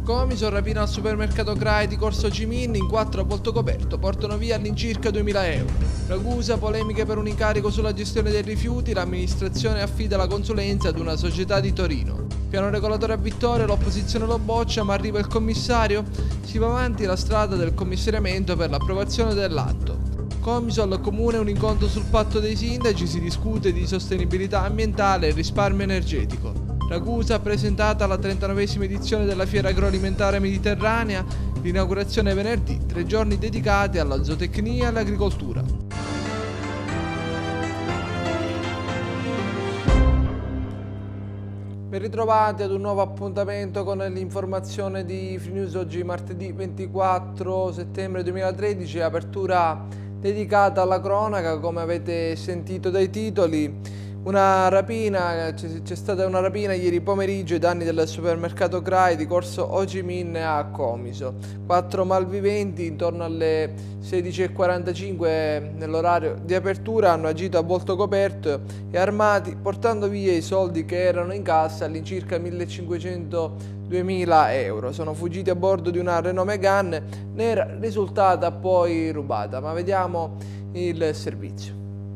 Comiso, rapina al supermercato CRAI di Corso Ho Chi Minh, in 4 a volto coperto, portano via all'incirca 2.000 euro. Ragusa, polemiche per un incarico sulla gestione dei rifiuti, l'amministrazione affida la consulenza ad una società di Torino. Piano regolatore a vittoria, l'opposizione lo boccia, ma arriva il commissario? Si va avanti la strada del commissariamento per l'approvazione dell'atto. Comiso, al comune un incontro sul patto dei sindaci, si discute di sostenibilità ambientale e risparmio energetico. Ragusa, presentata la 39esima edizione della Fiera Agroalimentare Mediterranea, l'inaugurazione venerdì, 3 giorni dedicati alla zootecnia e all'agricoltura. Ben ritrovati ad un nuovo appuntamento con l'informazione di Free News. Oggi martedì 24 settembre 2013, apertura dedicata alla cronaca, come avete sentito dai titoli. C'è stata una rapina ieri pomeriggio ai danni del supermercato CRAI di Corso Ho Chi Minh a Comiso. 4 malviventi intorno alle 16:45 nell'orario di apertura hanno agito a volto coperto e armati, portando via i soldi che erano in cassa, all'incirca 1.500-2.000 euro. Sono fuggiti a bordo di una Renault Megane nera, risultata poi rubata. Ma vediamo il servizio.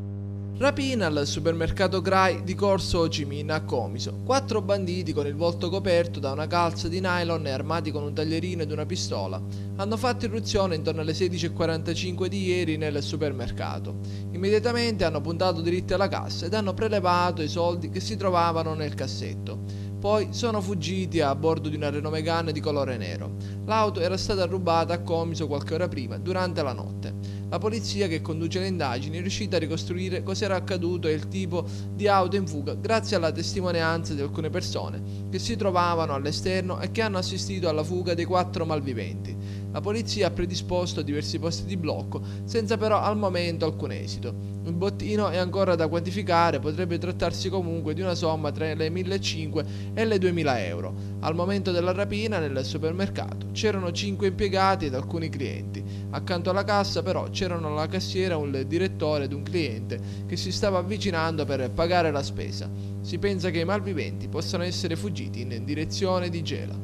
Rapina al supermercato CRAI di Corso Ho Chi Minh a Comiso. 4 banditi con il volto coperto da una calza di nylon e armati con un taglierino ed una pistola hanno fatto irruzione intorno alle 16:45 di ieri nel supermercato. Immediatamente hanno puntato dritti alla cassa ed hanno prelevato i soldi che si trovavano nel cassetto. Poi sono fuggiti a bordo di una Renault Megane di colore nero. L'auto era stata rubata a Comiso qualche ora prima, durante la notte. La polizia che conduce le indagini è riuscita a ricostruire cos'era accaduto e il tipo di auto in fuga grazie alla testimonianza di alcune persone che si trovavano all'esterno e che hanno assistito alla fuga dei 4 malviventi. La polizia ha predisposto diversi posti di blocco, senza però al momento alcun esito. Il bottino è ancora da quantificare, potrebbe trattarsi comunque di una somma tra le 1.500 e le 2.000 euro. Al momento della rapina nel supermercato c'erano 5 impiegati ed alcuni clienti. Accanto alla cassa però c'erano la cassiera, un direttore ed un cliente che si stava avvicinando per pagare la spesa. Si pensa che i malviventi possano essere fuggiti in direzione di Gela.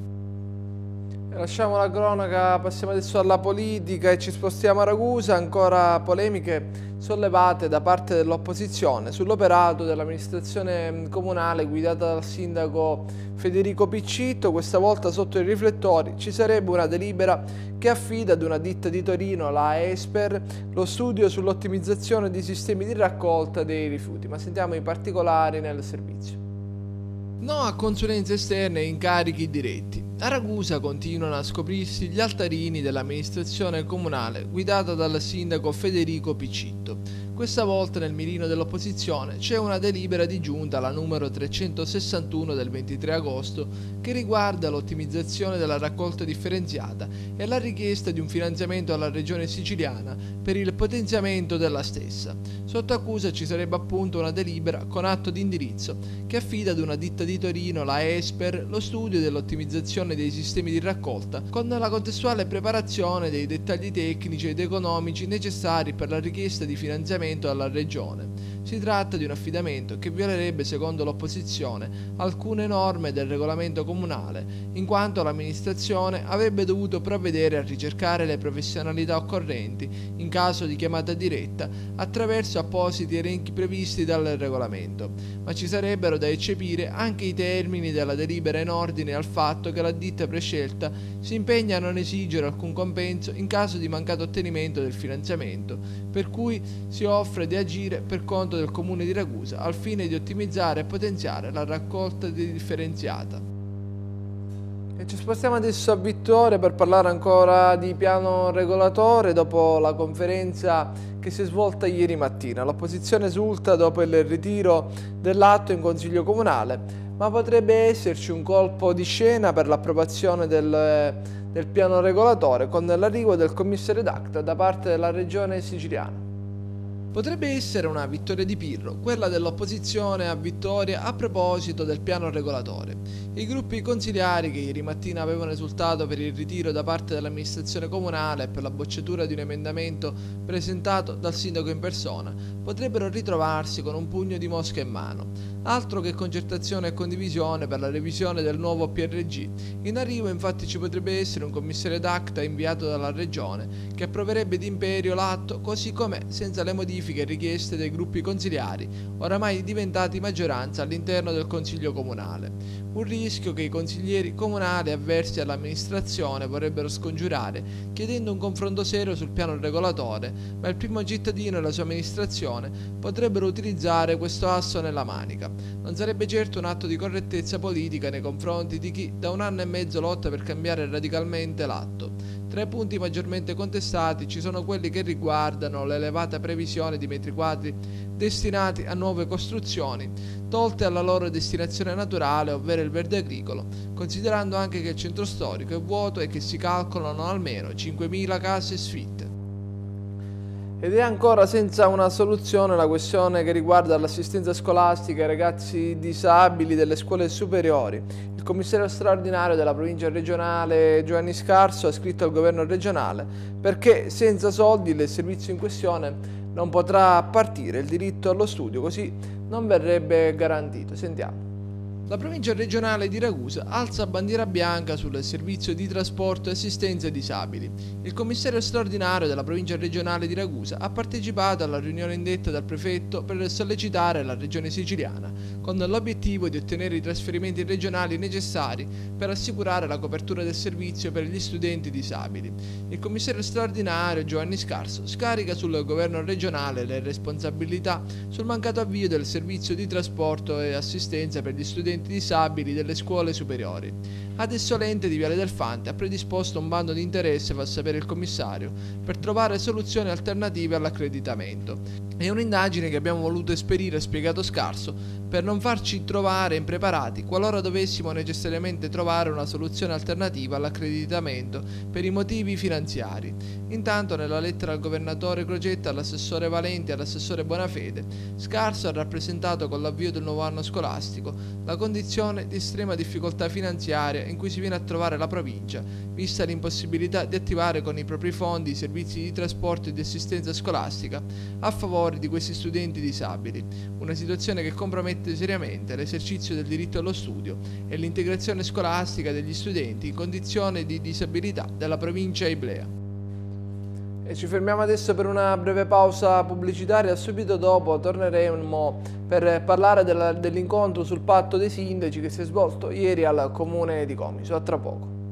Lasciamo la cronaca, passiamo adesso alla politica e ci spostiamo a Ragusa. Ancora polemiche sollevate da parte dell'opposizione sull'operato dell'amministrazione comunale guidata dal sindaco Federico Piccitto. Questa volta sotto i riflettori ci sarebbe una delibera che affida ad una ditta di Torino, la Esper, lo studio sull'ottimizzazione di sistemi di raccolta dei rifiuti. Ma sentiamo i particolari nel servizio. No a consulenze esterne e incarichi diretti. A Ragusa continuano a scoprirsi gli altarini dell'amministrazione comunale guidata dal sindaco Federico Piccitto. Questa volta nel mirino dell'opposizione c'è una delibera di giunta, la numero 361 del 23 agosto, che riguarda l'ottimizzazione della raccolta differenziata e la richiesta di un finanziamento alla regione siciliana per il potenziamento della stessa. Sotto accusa ci sarebbe appunto una delibera con atto di indirizzo che affida ad una ditta di Torino, la Esper, lo studio dell'ottimizzazione dei sistemi di raccolta con la contestuale preparazione dei dettagli tecnici ed economici necessari per la richiesta di finanziamento alla regione. Si tratta di un affidamento che violerebbe, secondo l'opposizione, alcune norme del regolamento comunale, in quanto l'amministrazione avrebbe dovuto provvedere a ricercare le professionalità occorrenti in caso di chiamata diretta attraverso appositi elenchi previsti dal regolamento, ma ci sarebbero da eccepire anche i termini della delibera in ordine al fatto che la ditta prescelta si impegna a non esigere alcun compenso in caso di mancato ottenimento del finanziamento, per cui si offre di agire per conto del comune di Ragusa al fine di ottimizzare e potenziare la raccolta differenziata. E ci spostiamo adesso a Vittoria per parlare ancora di piano regolatore dopo la conferenza che si è svolta ieri mattina. L'opposizione esulta dopo il ritiro dell'atto in Consiglio Comunale, ma potrebbe esserci un colpo di scena per l'approvazione del piano regolatore con l'arrivo del commissario d'acta da parte della regione siciliana. Potrebbe essere una vittoria di Pirro, quella dell'opposizione a vittoria a proposito del piano regolatore. I gruppi consiliari che ieri mattina avevano esultato per il ritiro da parte dell'amministrazione comunale e per la bocciatura di un emendamento presentato dal sindaco in persona potrebbero ritrovarsi con un pugno di mosche in mano. Altro che concertazione e condivisione per la revisione del nuovo PRG. In arrivo infatti ci potrebbe essere un commissario d'acta inviato dalla regione che approverebbe d'imperio l'atto così com'è, senza le modifiche richieste dai gruppi consiliari, oramai diventati maggioranza all'interno del Consiglio Comunale. Un rischio che i consiglieri comunali avversi all'amministrazione vorrebbero scongiurare, chiedendo un confronto serio sul piano regolatore, ma il primo cittadino e la sua amministrazione potrebbero utilizzare questo asso nella manica. Non sarebbe certo un atto di correttezza politica nei confronti di chi da 1 anno e mezzo lotta per cambiare radicalmente l'atto. Tra i punti maggiormente contestati ci sono quelli che riguardano l'elevata previsione di metri quadri destinati a nuove costruzioni, tolte alla loro destinazione naturale, ovvero il verde agricolo, considerando anche che il centro storico è vuoto e che si calcolano almeno 5.000 case sfitte. Ed è ancora senza una soluzione la questione che riguarda l'assistenza scolastica ai ragazzi disabili delle scuole superiori. Il commissario straordinario della provincia regionale Giovanni Scarso ha scritto al governo regionale perché senza soldi il servizio in questione non potrà partire, il diritto allo studio così non verrebbe garantito. Sentiamo. La provincia regionale di Ragusa alza bandiera bianca sul servizio di trasporto e assistenza ai disabili. Il commissario straordinario della provincia regionale di Ragusa ha partecipato alla riunione indetta dal prefetto per sollecitare la regione siciliana, con l'obiettivo di ottenere i trasferimenti regionali necessari per assicurare la copertura del servizio per gli studenti disabili. Il commissario straordinario Giovanni Scarso scarica sul governo regionale le responsabilità sul mancato avvio del servizio di trasporto e assistenza per gli studenti disabili delle scuole superiori. Adesso l'ente di Viale del Fante ha predisposto un bando di interesse, fa sapere il commissario, per trovare soluzioni alternative all'accreditamento. È un'indagine che abbiamo voluto esperire, ha spiegato Scarso, per non farci trovare impreparati qualora dovessimo necessariamente trovare una soluzione alternativa all'accreditamento per i motivi finanziari. Intanto nella lettera al governatore Crocetta, all'assessore Valenti e all'assessore Bonafede, Scarso ha rappresentato con l'avvio del nuovo anno scolastico la condizione di estrema difficoltà finanziaria in cui si viene a trovare la provincia, vista l'impossibilità di attivare con i propri fondi i servizi di trasporto e di assistenza scolastica a favore di questi studenti disabili, una situazione che compromette seriamente l'esercizio del diritto allo studio e l'integrazione scolastica degli studenti in condizione di disabilità della provincia Iblea. E ci fermiamo adesso per una breve pausa pubblicitaria, subito dopo torneremo per parlare dell'incontro sul patto dei sindaci che si è svolto ieri al comune di Comiso. A tra poco.